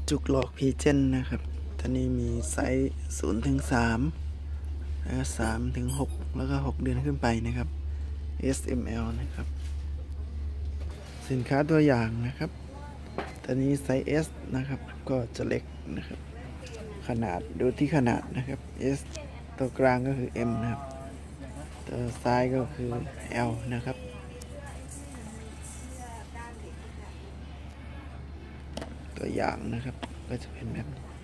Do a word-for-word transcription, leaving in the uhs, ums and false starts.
จุกหลอกพีเจนนะครับตอนนี้มีไซส์ศูนย์ถึงสามแล้วสามถึงหกแล้วก็หกเดือนขึ้นไปนะครับ เอส เอ็ม แอล นะครับสินค้าตัวอย่างนะครับตอนนี้ไซส์ S นะครับก็จะเล็กนะครับขนาดดูที่ขนาดนะครับ S ตัวกลางก็คือ M นะครับตัวซ้ายก็คือ L นะครับตัวอย่างนะครับก็จะเป็นแบบนี้